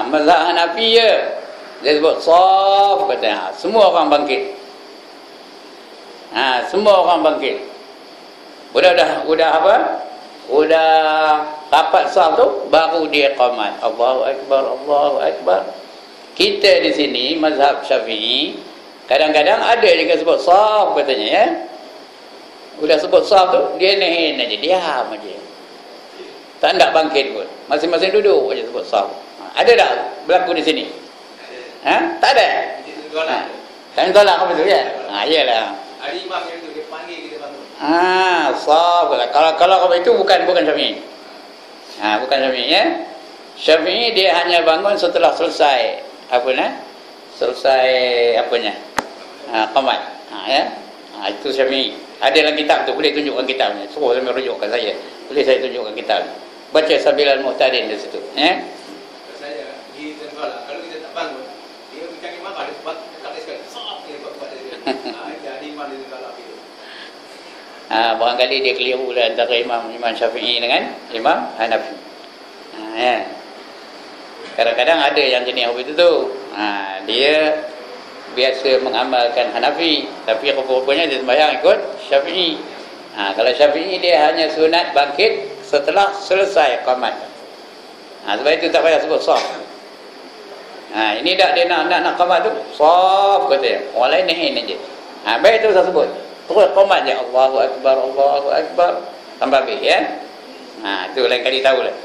mazhab Hanafi je. Dia sebut saf katanya. Semua orang bangkit. Semua orang bangkit. Udah apa? Udah rapat saf tu baru dia qamat. Allahu akbar, Allahu akbar. Kita di sini mazhab Syafi'i kadang-kadang ada juga sebut saf katanya ya. Udah sebut saf tu dia nahin aja, diam aja. Tak nak bangkit pun. Masing-masing duduk aja sebut saf. Ada tak berlaku di sini? Tak ada. Kan tolak apa tu ya? Iyalah. Ada imam yang tu dia panggil kita bangun. Saf. Kalau itu bukan Syafi'i. Bukan Syafi'i ya. Syafi'i dia hanya bangun setelah selesai selesai apanya? Qamat. Ya. Itu Syafi'i. Ada dalam kitab tu, boleh tunjukkan kitabnya. Suruh sampai rujukkan saya. Boleh saya tunjukkan kitab. Baca Sabilal Muhtadin di situ, ya. Saya di Tenggala, kalau kita tak bangun, dia bukan imam ada sebab tak sekali. Saf dia buat dia. Jadi imam di Tenggala itu. Barangkali dia keliru lah antara Imam Syafi'i dengan Imam Hanafi. Ya. Kadang-kadang ada yang jenis begitu tu. Dia biasa mengamalkan Hanafi, tapi rupa-rupanya dia sembahyang ikut Syafi'i. Kalau Syafi'i dia hanya sunat bangkit setelah selesai qamat. Sebab itu tak payah sebut saf. Ini dah dia nak qamat tu saf katanya. Orang lain nahin aja. Baik tu saya sebut. Terus qamat je Allahu akbar, Allahu akbar sampai habis ya. Tu lain kali tahulah.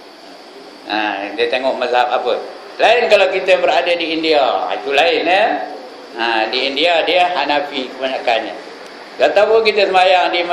Dia tengok mazhab apa. Lain kalau kita berada di India, itu lain ya. Di India dia Hanafi kebanyakannya. Kata pun kita sembahyang di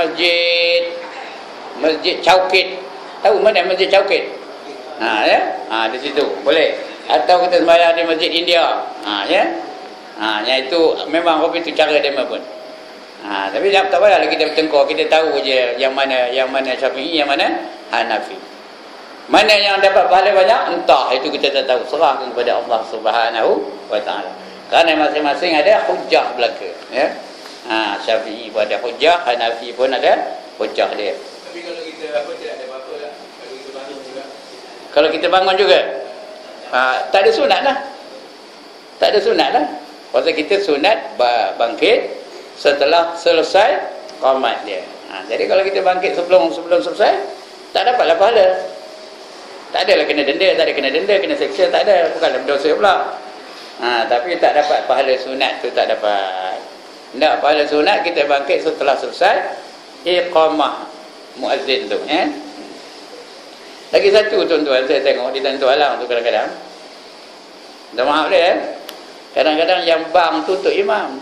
Masjid Chaukit. Tahu mana Masjid Chaukit? Ya. Di situ boleh. Atau kita sembahyang di Masjid India. Ya. Yang itu memang apa itu cara dia pun. Tapi tak payahlah kita bertengkar, kita tahu je yang mana Syafi'i, yang mana Hanafi. Mana yang dapat pahala banyak, entah, itu kita tak tahu. Serahkan kepada Allah Subhanahu wa taala. Kerana masing-masing ada hujah belaka, ya. Syafi'i pun ada hujah, Hanafi pun ada hujah dia. Tapi kalau kita tidak ada apa-apa lah. Kalau kita bangun juga. Kalau kita bangun juga, tak ada sunat lah. Tak ada sunat lah. Pasal kita sunat bangkit setelah selesai qamat dia. Jadi kalau kita bangkit sebelum selesai, tak dapatlah pahala. Tak adalah kena denda, kena seksa, tak ada. Bukanlah berdosa pula. Tapi tak dapat pahala sunat tu, tak dapat. Tak, pahala sunat kita bangkit setelah selesai iqamah muazzin tu, ya. Lagi satu tuan-tuan, saya tengok di Tanjung Alang tu kadang-kadang. Minta maaf dia, ya. Kadang-kadang yang bang tutup imam.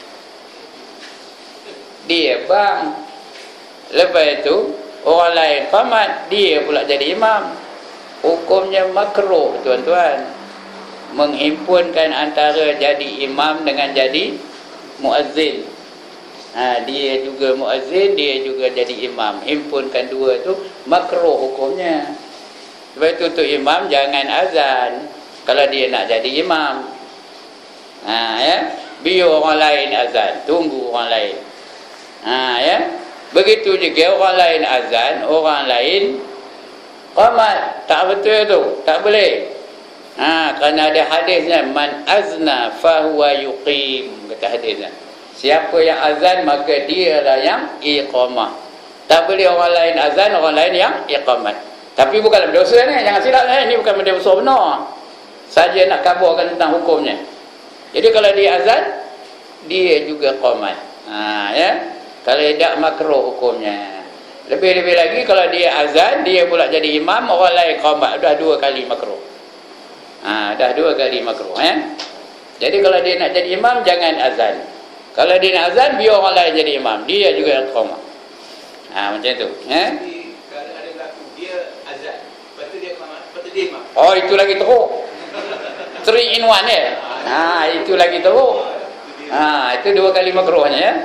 Dia bang. Lepas itu orang lain qamat, dia pula jadi imam. Hukumnya makruh tuan-tuan. Menghimpunkan antara jadi imam dengan jadi muazzin. Dia juga muazzin, dia juga jadi imam. Himpunkan dua tu makruh hukumnya. Sebab itu untuk imam jangan azan kalau dia nak jadi imam. Ya. Biar orang lain azan, tunggu orang lain. Ya. Begitu juga orang lain azan, orang lain qamat. Tak betul tu, tak boleh. Kerana ada hadisnya, man azna fahuwa yuqim, kata hadisnya. Siapa yang azan maka dialah yang iqamah. Tak boleh orang lain azan, orang lain yang iqamat. Tapi bukanlah berdosa ni, jangan silap ni, ini bukan benda besar benar. Saja nak kabarkan tentang hukumnya. Jadi kalau dia azan, dia juga qamat. Ya. Kalau tidak makruh hukumnya. Lebih-lebih lagi kalau dia azan, dia pula jadi imam, orang lain qamat, dah dua kali makruh. Dah dua kali makruh, ya. Jadi kalau dia nak jadi imam, jangan azan. Kalau dia nak azan, biar orang lain jadi imam, dia juga yang qamat. Macam tu, ya. Kalau ada berlaku dia azan, lepas tu dia qamat, lepas tu dia imam. Oh, itu lagi teruk. 3 in 1 ya. Itu lagi teruk. Itu dua kali makruhnya, ya.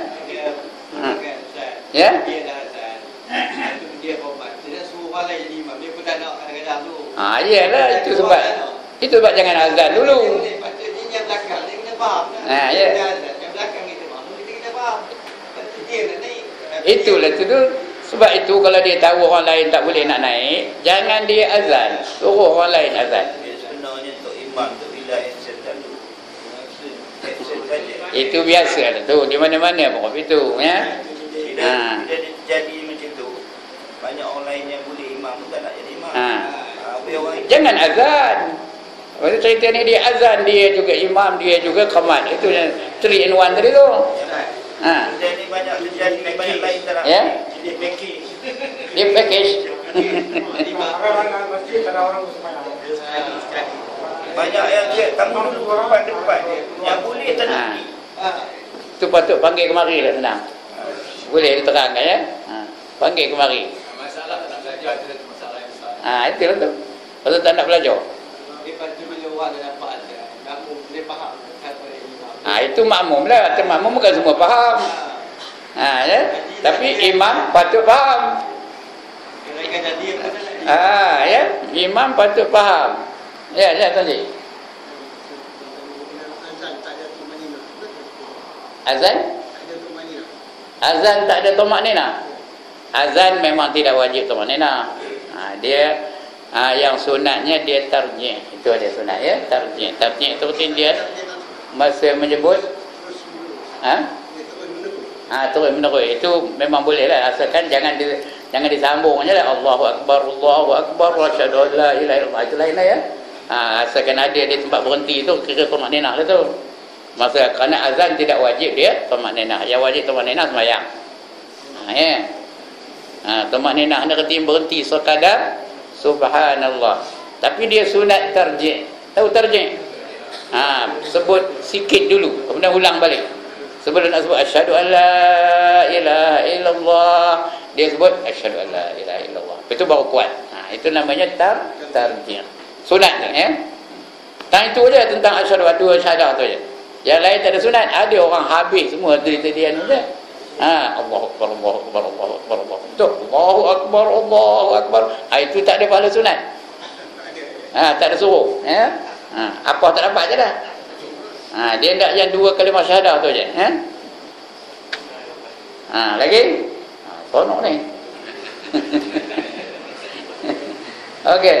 Ya. Dia dah azan. Itu dia qamat. Dia suruh orang lain jadi imam. Dia pun tak nak kadang-kadang tu. Iyalah, itu sebab jangan azan dulu. Patut dia yang belakang dia kena faham. Ya. Yang belakang kita faham, kita kena faham. Patut dia nak naik. Itulah tu. Sebab itu kalau dia tahu orang lain tak boleh nak naik, jangan dia azan, suruh orang lain azan. Sebenarnya untuk imam tu bila action dulu. Action saja. Itu biasa lah tu, di mana-mana pun itu ya. Bila jadi macam tu, banyak orang lain yang boleh imam tu tak nak jadi imam. Jangan azan. Waktu cerita ni dia azan, dia juga imam, dia juga qamat. Itu yang 3 in 1 tadi tu. Jadi banyak terjadi banyak lain tak nak. Ya. Dia package. Dia package. Banyak yang dia tanggung dulu depan dia. Yang boleh tak nak. Tu patut panggil kemari lah senang. Boleh diterangkan ya. Panggil kemari. Masalah tak nak belajar itu masalah yang besar. Itulah tu. Pasal tak nak belajar. Dia pasti menjawab dan dapat aja. Makmum dia faham kata imam. Itu makmum lah. Makmum bukan semua faham. Ya. Tapi imam patut faham. Kena jadi apa Ya. Imam patut faham. Ya, tadi. Azan? Azan tak ada tumakninah. Azan memang tidak wajib tumakninah. Dia yang sunatnya dia tarjih. Itu ada sunat ya, tarjih. Tarjih itu artinya dia masa menyebut terus menerus. Itu memang boleh lah, asalkan jangan disambung je lah. Allahu akbar, asyhadu an la ilaha illallah. Itu lain lah ya. Asalkan ada di tempat berhenti tu kira tumakninah lah tu. Masa kerana azan tidak wajib dia tumakninah. Yang wajib tumakninah sembahyang. Ya. Tumakninah nak kata berhenti sekadar subhanallah. Tapi dia sunat tarjih. Tahu tarjih? Sebut sikit dulu, kemudian ulang balik. Sebelum nak sebut asyhadu an la ilaha illallah, dia sebut asyhadu an la ilaha illallah. Itu baru kuat. Itu namanya tarjih. Sunat ya. Itu aja tentang asyhadu dua syahadah tu aja. Yang lain tak ada sunat. Ada orang habis semua tadi-tadian tu. Allahu akbar, Allahu akbar, Allahu akbar, Allahu akbar. Betul. Allahu akbar, Allahu akbar. Itu tak ada pahala sunat. Tak ada suruh ya. Apa tak dapat je dah. Dia hendak yang 2 kalimah syahadah tu aje lagi sonok ni. Okey.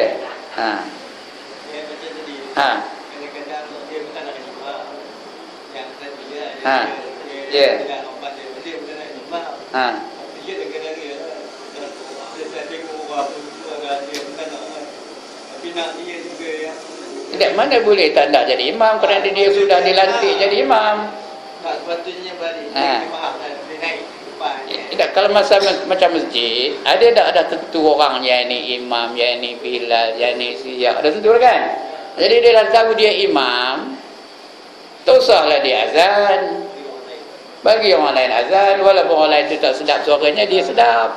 kadang-kadang dia bukan nak jumpa yang tadi dia bukan nak jumpa dia kadang-kadang dia tengok orang dia bukan nak tapi nak dia juga ya. Tidak, mana boleh tak nak jadi imam kerana dia sudah dilantik jadi imam. Tak sepatutnya balik dia faham dia naik depan. Tidak, kalau masa macam masjid ada tentu orang yang ini imam, yang ini bilal, yang ini siap, ada tentu kan. Jadi dia dah tahu dia imam, tak usahlah dia azan. Bagi orang lain azan, walaupun orang lain itu tak sedap suaranya, dia sedap.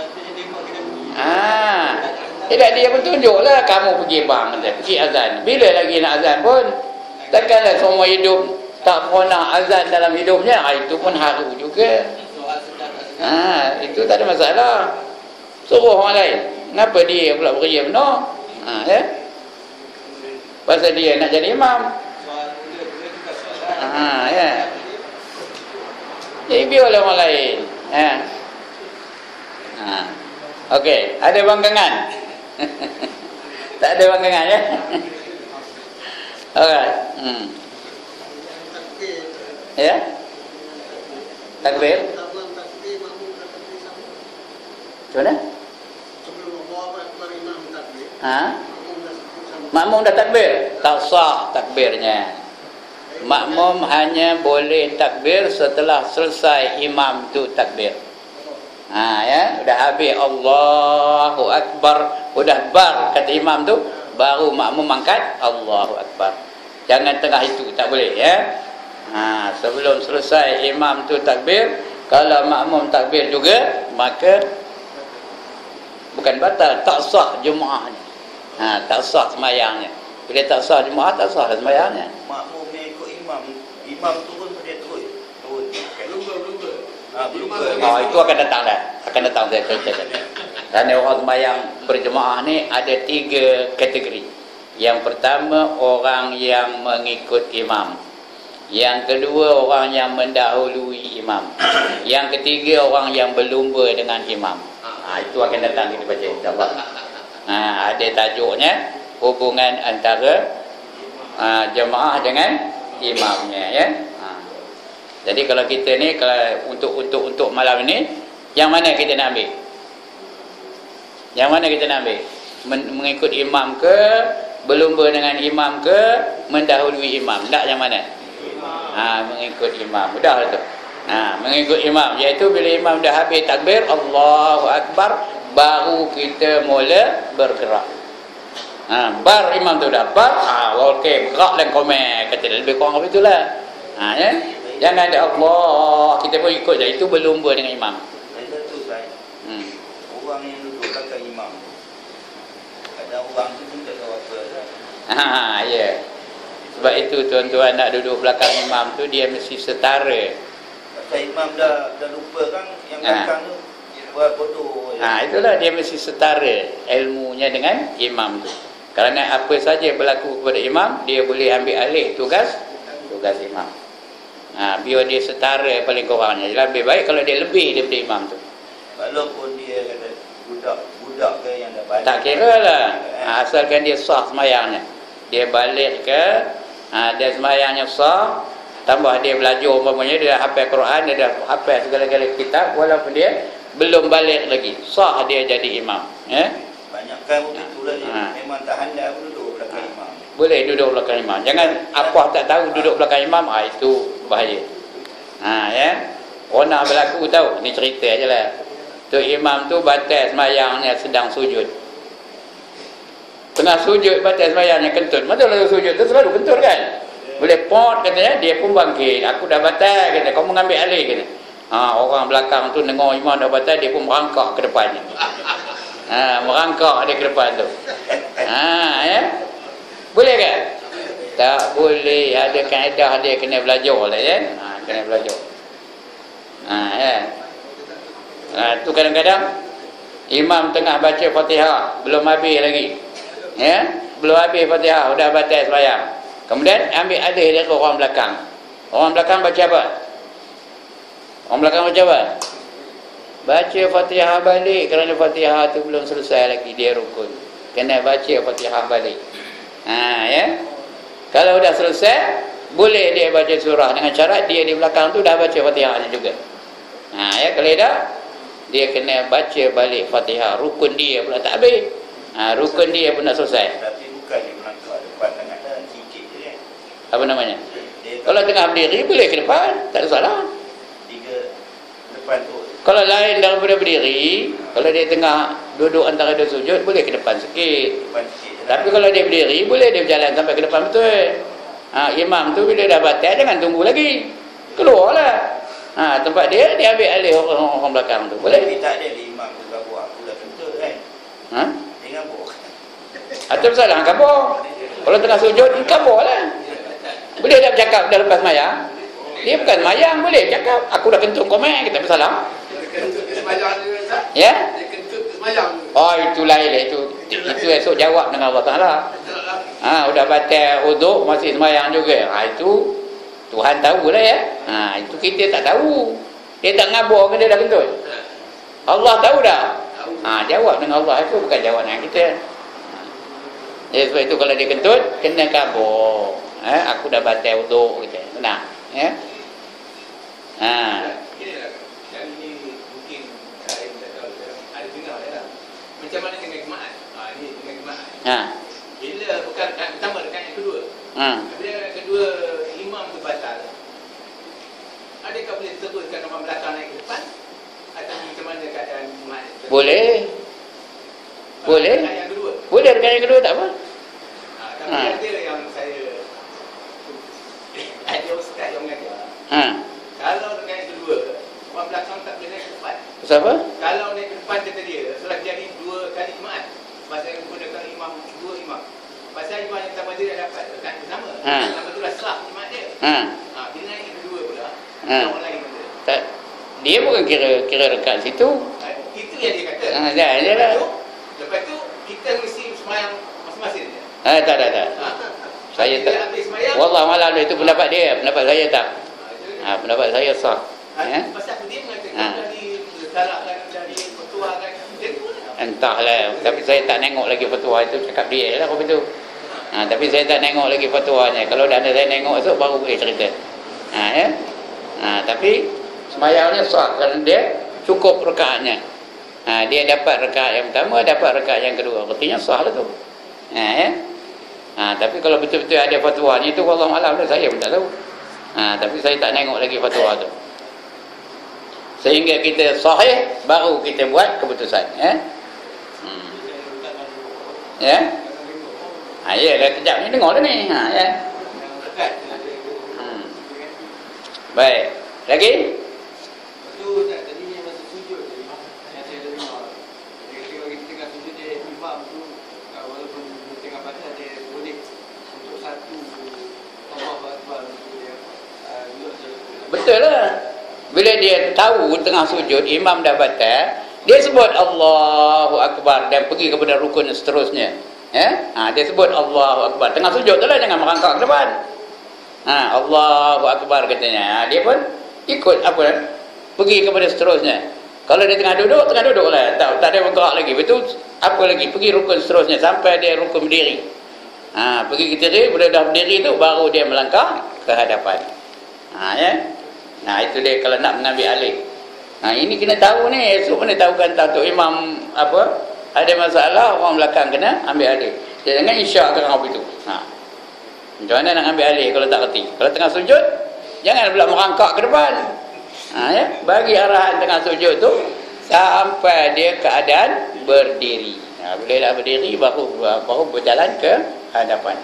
Tidak, dia pun tunjuklah, kamu pergi bang, pergi azan. Bila lagi nak azan pun, takkanlah semua hidup tak pernah azan dalam hidupnya. Itu pun haru juga. Itu tak ada masalah. Suruh orang lain. Kenapa dia pula beria benar? Ya? Pasal dia nak jadi imam. Ya. Jadi biarlah orang lain. Okey, ada bangkangan. Tak ada bangkangan ya. Alright. Ya. Takbir. Macam mana? Makmum dah takbir. Tak sah takbirnya. Makmum hanya boleh takbir setelah selesai imam tu takbir. Ya, sudah habis Allahu akbar, sudah bar kata imam tu, baru makmum angkat Allahu akbar. Jangan tengah itu, tak boleh ya. Sebelum selesai imam tu takbir, kalau makmum takbir juga, maka bukan batal, tak sah jemaahnya. Tak sah sembahyangnya. Bila tak sah jemaah, tak sah sembahyangnya. Makmum ni ikut imam turun dia turun. Itu akan datang dah. Akan datang saya cerita. Kerana orang sembahyang berjemaah ni ada 3 kategori. Yang pertama, orang yang mengikut imam. Yang kedua, orang yang mendahului imam. Yang ketiga, orang yang berlumba dengan imam. Itu akan datang kita baca insya-Allah. Ada tajuknya hubungan antara jemaah dengan imamnya, ya. Jadi kalau kita ni, kalau untuk malam ini, yang mana kita nak ambil? Yang mana kita nak ambil? Mengikut imam ke, berlumba dengan imam ke, mendahului imam? Tak, yang mana? Mengikut imam. Mudah lah tu. Mengikut imam, iaitu bila imam dah habis takbir Allahu Akbar, baru kita mula bergerak. Bar imam tu dah bar, okey, bergerak dan komen, kata lebih kurang begitulah. Ya. Jangan ada Allah, kita pun ikut je. Itu berlumba dengan imam. Itu saya. Orang yang duduk belakang imam, ada orang tu pun tak tahu apa dah. Ya. Sebab itu tuan-tuan nak duduk belakang imam tu, dia mesti setara. Kalau imam dah lupa kan, yang belakang tu buat bodoh. Itulah, dia mesti setara ilmunya dengan imam tu. Kerana apa saja berlaku kepada imam, dia boleh ambil alih tugas imam. Biar dia setara paling kurangnya. Lebih baik kalau dia lebih daripada imam tu. Walaupun dia kata budak ke yang dah balik, tak kira lah. Asalkan dia sah semayangnya. Dia balik ke, dia semayangnya sah, tambah dia belajar umpamanya, dia dah hafal Quran, dia dah hafal segala-gala kitab, walaupun dia belum balik lagi, sah dia jadi imam. Ya? Banyak kan waktu itulah dia memang tak handal pun duduk belakang imam. Boleh duduk belakang imam. Jangan apa tak tahu duduk belakang imam, itu bahaya. Ya. Orang nak berlaku tahu, ni cerita ajalah. Tu imam tu batal semayangnya sedang sujud. Tengah sujud batal semayangnya kentut. Betul lah sujud tu selalu kentut kan? Boleh pot katanya, dia pun bangkit. Aku dah batal kata, kau mengambil alih kata. Orang belakang tu dengar imam dah batal, dia pun merangkak ke depannya. Merangkak dia ke depan tu. Ya. Boleh kan? Tak boleh. Ada kaedah dia, kena belajar lah, ya. Kena belajar. Ya. Tu kadang-kadang imam tengah baca Fatihah, belum habis lagi. Ya, belum habis Fatihah, dah batal sembahyang. Kemudian ambil alih dia ke orang belakang. Orang belakang baca apa? Orang belakang baca apa? Baca Fatihah balik, kerana Fatihah tu belum selesai lagi, dia rukun. Kena baca Fatihah balik. Ya. Kalau dah selesai, boleh dia baca surah, dengan syarat dia di belakang tu dah baca Fatihahnya juga. Ya, kalau dah, dia kena baca balik Fatihah. Rukun dia pula tak habis. Rukun dia pun nak selesai. Tapi bukan dia melangkah depan sangat dah, sikit je kan. Apa namanya? Kalau tengah berdiri boleh ke depan, tak ada salah. Tiga depan tu. Kalau lain daripada berdiri, kalau dia tengah duduk antara dua sujud, boleh ke depan sikit. Depan sikit. Tapi kalau dia berdiri, boleh dia berjalan sampai ke depan betul. Imam tu bila dah batal, jangan tunggu lagi. Keluarlah. Tempat dia ambil alih orang belakang tu. Boleh? Tapi tak ada imam tu kabur, aku dah kentut kan. Dia kabur. Atau salah kabur. Kalau tengah sujud, kabur lah. Boleh tak bercakap dah lepas mayang? Dia bukan mayang, boleh bercakap. Aku dah kentut komen, kita bersalah. Ya? Itu lain lah. Itu esok jawab dengan Allah Ta'ala. Udah batal uduk, masih semayang juga. Itu Tuhan tahulah ya. Itu kita tak tahu. Dia tak ngabur ke dia dah kentut? Allah tahu dah. Jawab dengan Allah, itu bukan jawab dengan kita. Sebab itu kalau dia kentut, kena kabur. Aku dah batal uduk kita. Tenang. Ya. Yang ini mungkin saya tak tahu, ada dengar lah. Macam mana dengan jemaat? Ini dengan jemaat. Bila bukan rekaan pertama, rekaan yang kedua. Bila kedua imam tu batal, adakah boleh teruskan orang belakang naik ke depan? Atau macam mana keadaan jemaat? Boleh. Boleh. Rekaan yang kedua. Boleh rekaan yang kedua, tak apa. Tapi ada yang saya ada ustaz yang mengatakan, kalau rekaan yang kedua, orang belakang tak boleh naik ke depan. Siapa? Kalau naik ke depan kata dia, sudah jadi 2 kali jemaat. Pasal menggunakan imam, 2 imam. Pasal imam yang pertama dia dah dapat rekaan bersama. Nama tu dah sah jemaat dia. Bila naik yang kedua pula, orang lain kata. Tak, dia bukan kira rekaan situ. Itu yang dia kata. Lepas tu kita mesti semayang masing-masing je. Tak. Saya tak. Wallah malam itu pendapat dia, pendapat saya tak. Pendapat saya sah. Pasal dia mengatakan dari talakkan, dari petuakan, dia tu lah. Entahlah, tapi saya tak tengok lagi fatwa itu, cakap dia lah apa itu. Tapi saya tak tengok lagi fatwanya. Kalau dah ada saya tengok esok baru boleh cerita. Ya. Tapi sembahyangnya sah kerana dia cukup rakaatnya. Dia dapat rakaat yang pertama, dapat rakaat yang kedua. Artinya sah lah tu. Ya. Tapi kalau betul-betul ada fatwanya itu wallahu alam, saya pun tak tahu. Tapi saya tak tengok lagi fatwa tu. Sehingga kita sahih baru kita buat keputusan. Ya. Ya. Ya, dah kejap ni dengar dah ni. Ya. Baik. Lagi? Tu tak tadi yang masa sujud je. Yang saya dengar. Ketika kita tengah sujud dia imam tu walaupun tengah baca dia boleh untuk satu Allahu Akbar dia betul lah. Bila dia tahu tengah sujud imam dah batal, dia sebut Allahu Akbar dan pergi kepada rukun seterusnya. Ya? Dia sebut Allahu Akbar. Tengah sujud tu lah, jangan merangkak ke depan. Allahu Akbar katanya. Dia pun ikut apa kan? Pergi kepada seterusnya. Kalau dia tengah duduk lah. Tak ada bergerak lagi. Betul apa lagi? Pergi rukun seterusnya sampai dia rukun berdiri. Pergi ke diri, bila dah berdiri tu baru dia melangkah ke hadapan. Ya. Itu dia kalau nak mengambil alih. Ini kena tahu ni. Esok mana tahu kan tak imam apa? Ada masalah, orang belakang kena ambil alih. Jangan isyak kan apa itu. Macam mana nak ambil alih kalau tak reti? Kalau tengah sujud, jangan pula merangkak ke depan. Ya? Bagi arahan tengah sujud tu sampai dia keadaan berdiri. Bila dah berdiri baru berjalan ke hadapan.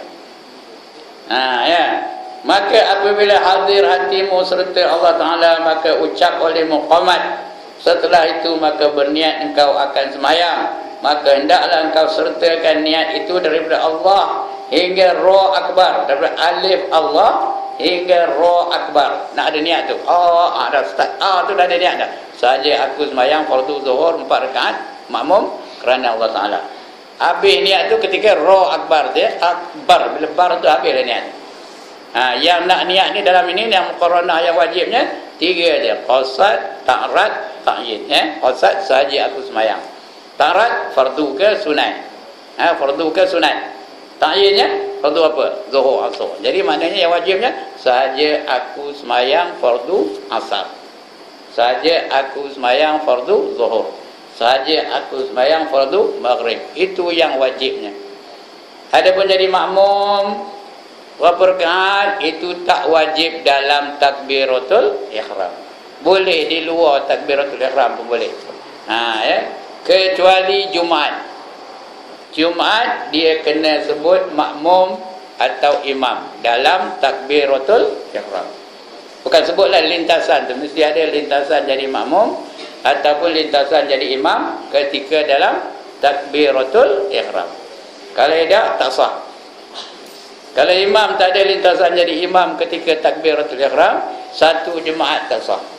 Ya. Maka apabila hadir hatimu serta Allah Ta'ala, maka ucap olehmu qamat. Setelah itu maka berniat engkau akan semayang. Maka hendaklah engkau sertakan niat itu daripada Allah hingga Ra Akbar, daripada alif Allah hingga Ra Akbar. Nak ada niat tu. Dah start. Tu dah ada niat dah. Saja aku semayang fardu zuhur 4 rakaat makmum kerana Allah Ta'ala. Habis niat tu ketika Ra Akbar dia akbar. Bila bar tu habis dah niat. Yang nak niat ni dalam ini yang muqarranah yang wajibnya 3 je. Qasad, ta'rad, ta'yin. Qasad saja aku semayang. Ta'rad fardu ke sunat. Fardu ke sunat. Ta'yinnya fardu apa? Zuhur, asar. Jadi maknanya yang wajibnya saja aku semayang fardu asar. Saja aku semayang fardu zuhur. Saja aku semayang fardu maghrib. Itu yang wajibnya. Adapun jadi makmum berapa rakaat itu tak wajib dalam takbiratul ihram. Boleh di luar takbiratul ihram pun boleh. Ya. Kecuali Jumaat. Jumaat dia kena sebut makmum atau imam dalam takbiratul ihram. Bukan sebutlah lintasan tu, mesti ada lintasan jadi makmum ataupun lintasan jadi imam ketika dalam takbiratul ihram. Kalau tidak tak sah. Kalau imam tak ada lintasan jadi imam ketika takbiratul ihram, satu jemaat tak sah.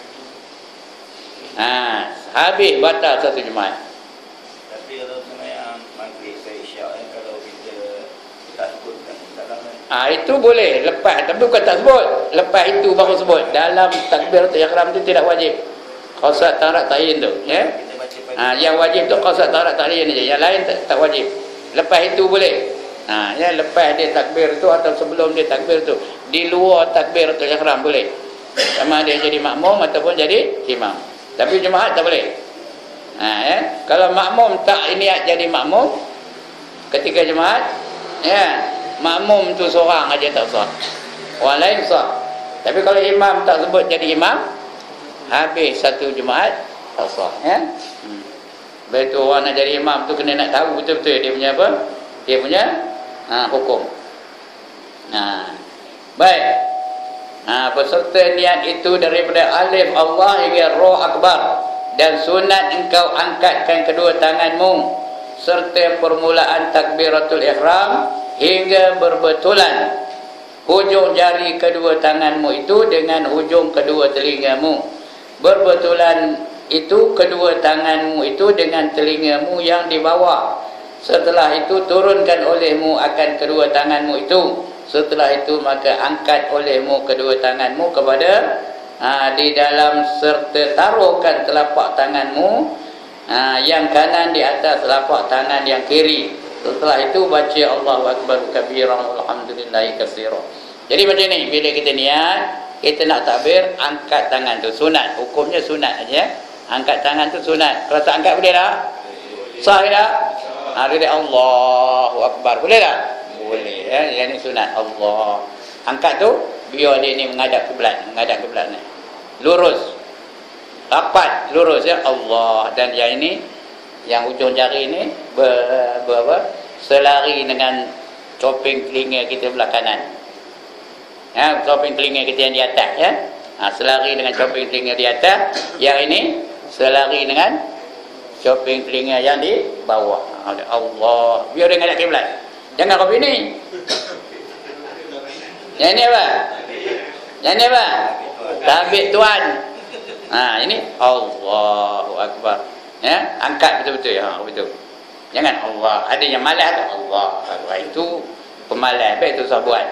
Habis batal satu jemaat. Tapi kalau semayang maghrib ke isyak, kalau kita tak sebutkan dalam itu boleh lepas, tapi bukan tak sebut. Lepas itu baru sebut. Dalam takbiratul ihram itu tidak wajib. Qasad, ta'rad, ta'yin tu, ya. Yang wajib tu qasad, ta'rad, ta'yin je. Yang lain tak wajib. Lepas itu boleh. Ya, lepas dia takbir tu atau sebelum dia takbir tu, di luar takbiratul ihram boleh. Sama dia jadi makmum ataupun jadi imam. Tapi jemaat tak boleh. Ya. Kalau makmum tak niat jadi makmum ketika jemaat, ya, makmum tu seorang aja tak sah. Orang lain sah. Tapi kalau imam tak sebut jadi imam, habis satu jemaat tak sah, ya. Betul, orang nak jadi imam tu kena nak tahu betul-betul dia punya apa? Dia punya hukum. Baik. Peserta niat itu daripada alif Allah hingga Ra Akbar, dan sunat engkau angkatkan kedua tanganmu serta permulaan takbiratul ihram hingga berbetulan hujung jari kedua tanganmu itu dengan hujung kedua telingamu. Berbetulan itu kedua tanganmu itu dengan telingamu yang di bawah. Setelah itu turunkan olehmu akan kedua tanganmu itu. Setelah itu maka angkat olehmu kedua tanganmu kepada di dalam serta taruhkan telapak tanganmu yang kanan di atas telapak tangan yang kiri. Setelah itu baca Allahu Akbar kabiran walhamdulillahi katsiran. Jadi macam ni, bila kita niat, kita nak takbir, angkat tangan tu sunat. Hukumnya sunat aja. Angkat tangan tu sunat. Kalau tak angkat boleh tak? Sah tak? Dia Allahu Akbar. Boleh tak? Boleh. Yang ni sunat. Allah. Angkat tu biar dia ni menghadap kiblat, ni. Lurus. Rapat, lurus ya Allah. Dan yang ini, yang ujung jari ni selari dengan coping telinga kita belah kanan. Ya, coping telinga kita yang di atas ya. Selari dengan coping telinga di atas, yang ini selari dengan coping telinga yang di bawah. Allah. Biar dia menghadap kiblat. Jangan kau ini. Yang ini apa? Yang ini apa? Tabik tuan. Ini Allahu Akbar. Ya, angkat betul-betul ya, betul. Jangan Allah. Ada yang malas tu Allah. Itu pemalas, baik tu sah buat.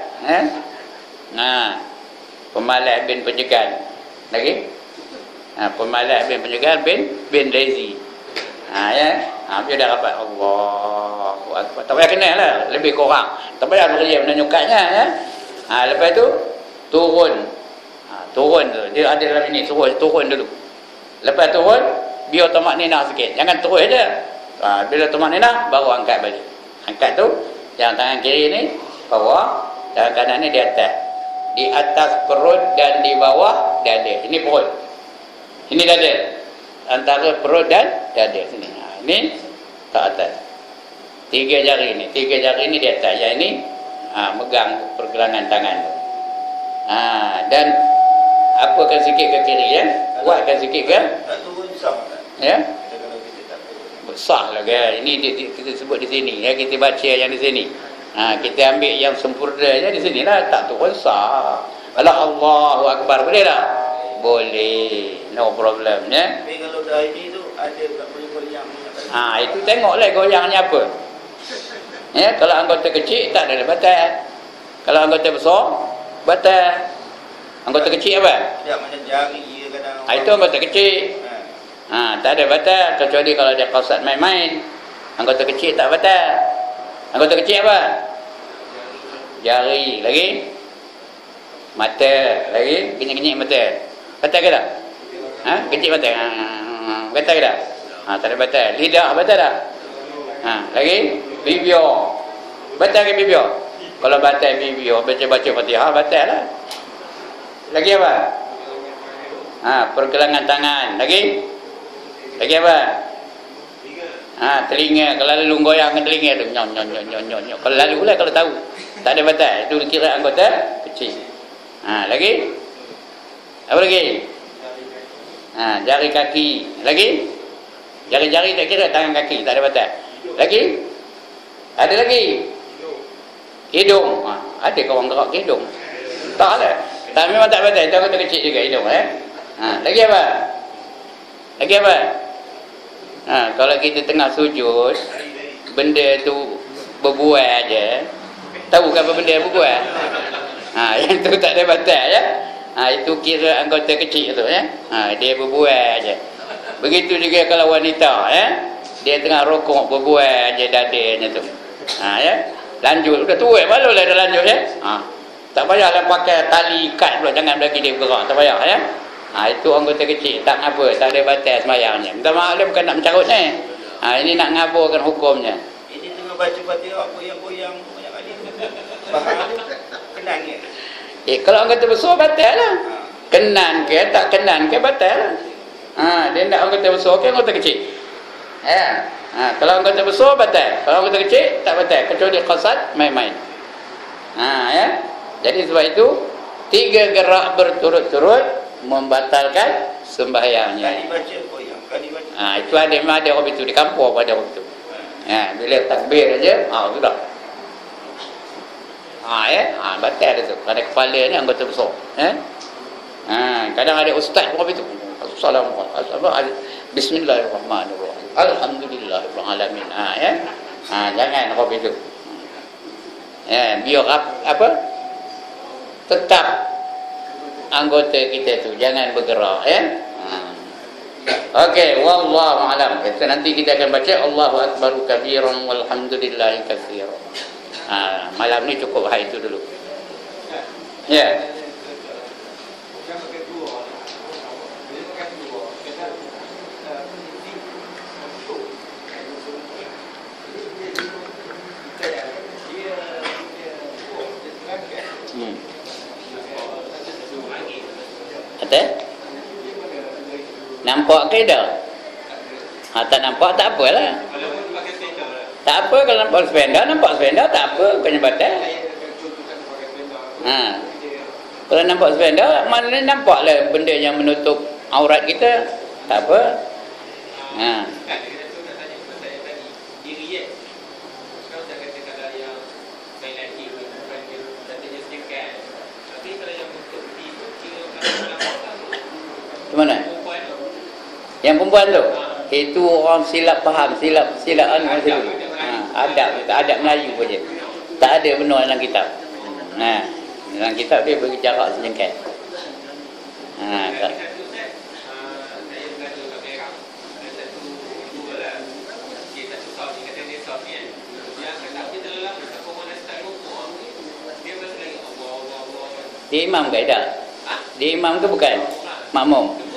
Pemalas bin pencegahan. Lagi? Pemalas bin pencegahan bin lazy. Ya. Biar dah dapat Allahu Akbar. Tak payah kenal lah, lebih kurang. Tak payah bekerja menyukatnya ya. Lepas tu turun. Turun tu. Dia ada dalam ini, turun dulu. Lepas turun, biar tamak ninah sikit. Jangan terus aja. Bila tamak ninah, baru angkat balik. Angkat tu, yang tangan kiri ni bawah, tangan kanan ni di atas. Di atas perut dan di bawah dada. Ini perut. Ini dada. Antara perut dan dada sini. Ini ke atas. 3 jari ni. 3 jari ni di atas. Yang ini megang pergelangan tangan tu. Dan apakan sikit ke kiri ya. Kuatkan sikit ke. Tak turun sah tak? Ya. Kalau kita tak Besar lah kan. Ini kita sebut di sini ya, kita baca yang di sini. Kita ambil yang sempurna je di sini lah, tak turun sah. Allahu Akbar boleh tak? Boleh. No problem ya. Tapi kalau dah ini tu ada tak boleh goyang. Itu tengoklah goyangnya apa. Ya, kalau anggota kecil tak ada batal. Kalau anggota besar batal. Anggota kecil apa? Tidak macam jari dia kadang. Itu anggota kecil. Tak ada batal, kecuali kalau dia qasad main-main. Anggota kecil tak batal. Anggota kecil apa? Jari. Lagi? Mata. Lagi? Kenyik-kenyik mata. Batal ke tak? Kecil batal. Batal ke tak? Tak ada batal. Lidah batal tak? Lagi? Bibir. Batal ke bibir? Kalau batal bibir, baca-baca Fatihah, batal lah. Lagi apa? Pergelangan tangan. Lagi? Lagi apa? Telinga. Kalau lalu goyang telinga tu nyok. Kalau lalu lah, kalau tahu tak ada batal, itu kira anggota kecil. Lagi? Apa lagi? Jari kaki. Lagi? Jari-jari tak kira, tangan kaki tak ada batal. Lagi? Ada lagi? Hidung. Ada kawan gerak ke hidung? Tak ada. Tak, memang tak batal. Itu anggota kecil juga hidung. Lagi apa? Lagi apa? Kalau kita tengah sujud, benda tu berbual aja. Tahu kan apa benda berbual? Yang tu tak ada batal ya. Itu kira anggota kecil tu ya. Dia berbual aja. Begitu juga kalau wanita ya. Dia tengah rokok berbual aja dadanya tu. Ya. Lanjut sudah tua malulah dah lanjut ya. Tak payahlah pakai tali ikat pula, jangan bagi dia bergerak, tak payah ya. Itu anggota kecil, tak ngapa, tak ada batal sembahyangnya. Minta maaf dia bukan nak mencarut ni. Ini nak ngaburkan hukumnya. Ini tengah baca Fatihah goyang-goyang banyak kali. Faham kenan ke? Kalau anggota besar batal lah. Kenan ke tak kenan ke batal lah. Dia nak anggota besar ke anggota kecil. Ya. Kalau anggota besar batal, kalau anggota kecil tak batal, kecuali qasad main-main. Ya. Jadi sebab itu 3 gerak berturut-turut membatalkan sembahyangnya. Kali baca goyang, kali baca. Itu ada, memang ada orang itu di kampung, pada orang itu. Bila takbir aja, sudah. Batal itu. Ada kepala ni anggota besar. Kadang ada ustaz orang itu. Assalamualaikum. Bismillahirrahmanirrahim. Alhamdulillahirrahmanirrahim. Jangan orang itu. Biar apa? Tetap anggota kita tu jangan bergerak ya. Okey, wallahu a'lam. Nanti kita akan baca Allahu akbaru kabiran walhamdulillahi katsiran. Malam ni cukup hari itu dulu. Ya. Nampak ke dah? Tak nampak tak apalah. Tak apa kalau nampak sepeda tak apa, bukannya batal. Kalau nampak sepeda, maknanya nampaklah benda yang menutup aurat kita. Tak apa. Mana? Yang perempuan tu? Itu orang silap faham, silap anu masa dulu. Adab Melayu saja. Tak ada benar dalam kitab. Dalam kitab dia bagi jarak sejengkal. Tak. Dia imam ke tak? Dia imam ke bukan? Makmum.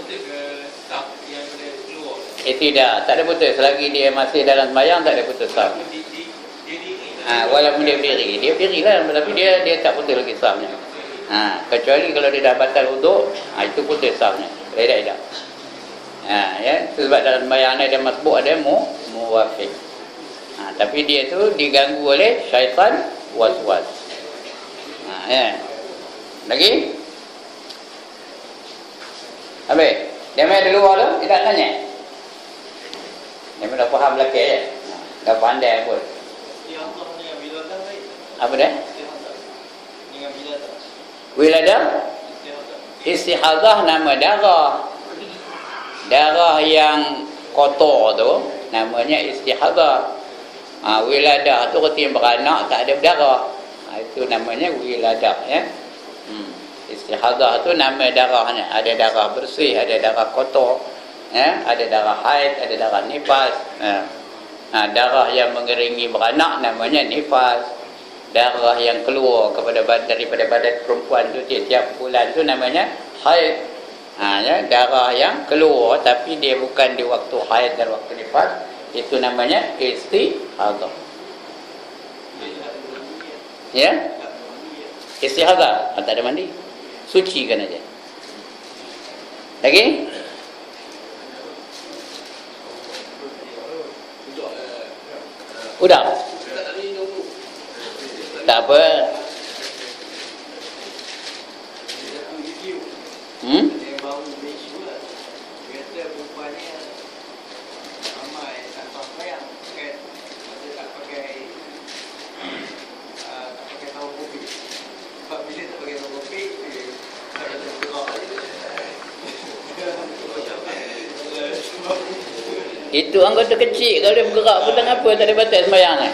Tidak, tak ada putus. Selagi dia masih dalam sembahyang tak ada putus saf. Walaupun dia berdiri lah, tapi dia tak putus lagi safnya. Kecuali kalau dia dah batal wuduk, itu putus safnya. Tidak. Ya, sebab dalam sembahyang dia masbuk, ada muwafiq. Tapi dia tu diganggu oleh syaitan waswas. Ya. Lagi? Habis? Dia main di luar tu, dia tak tanya. Dia dah faham belakang je. Dah pandai pun. Apa dia? Wiladah? Istihadah nama darah. Darah yang kotor tu namanya istihadah. Wiladah tu ketika beranak tak ada berdarah. Itu namanya wiladah, ya. Istihadah tu nama darahnya. Ada darah bersih, ada darah kotor. Ada darah haid, ada darah nifas. Darah yang mengeringi beranak namanya nifas. Darah yang keluar daripada badan perempuan tu tiap bulan tu namanya haid. Darah yang keluar tapi dia bukan di waktu haid dan waktu nifas, itu namanya istihadah. Ya? Istihadah, tak ada mandi. Sucikan aja. Lagi? Udah. Tak apa. Itu anggota kecil, kalau dia bergerak pun tak apa, tak ada batal sembahyang ni.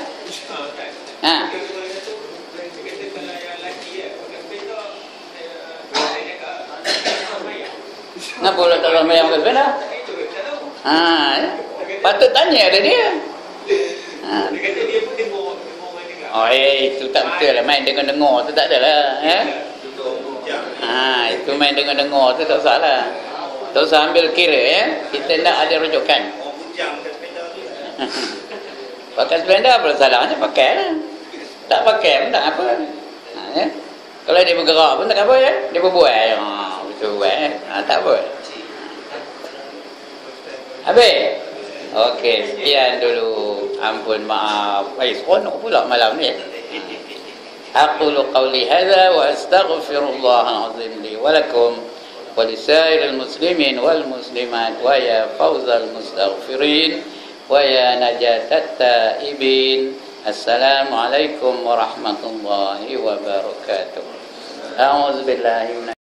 Kenapa pula tak sembahyang ke sepeda? Patut tanya ada dia. Itu tak betul lah, main dengar-dengar tu tak adalah. Itu main dengar-dengar tu tak salah. Tak usah ambil kira, ya. Kita nak ada rujukan. Pakai sepeda apa salahnya, pakai lah. Tak pakai pun tak apa. Ya. Kalau dia bergerak pun tak apa, ya. Dia berbual. Betul buat. Tak apa. Habis? Okey, sekian dulu. Ampun, maaf. Seronok pula malam ni. Aqulu qawli hadha wa astaghfirullahal azim li wa lakum wa lisairil muslimin wal muslimat wa ya fawzal mustaghfirin wa ya najatat taibin. Assalamualaikum warahmatullahi wabarakatuh. A'udzubillahi